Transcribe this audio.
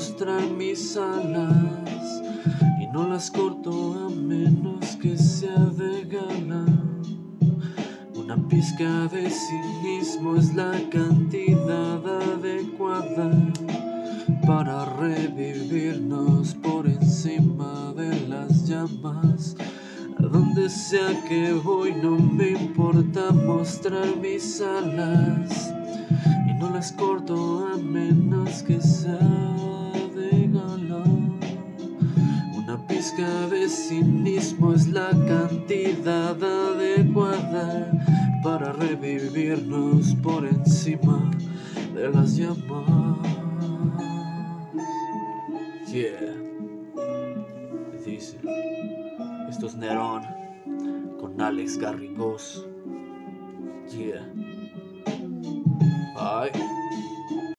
mostrar mis alas y no las corto a menos que sea de gala. Una pizca de cinismo es la cantidad adecuada para revivirnos por encima de las llamas. A donde sea que voy no me importa mostrar mis alas y no las corto a menos que sea de gala. Una pizca de cinismo es la cantidad adecuada para revivirnos por encima de las llamas. Yeah. Dice, esto es Nerón con Alex Garrigós. Yeah.